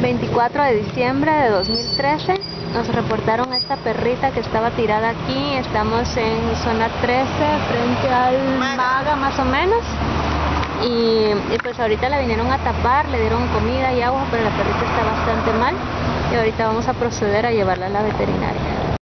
24 de diciembre de 2013 nos reportaron a esta perrita que estaba tirada aquí. Estamos en zona 13 frente al Maga más o menos, y pues ahorita la vinieron a tapar, le dieron comida y agua, pero la perrita está bastante mal y ahorita vamos a proceder a llevarla a la veterinaria.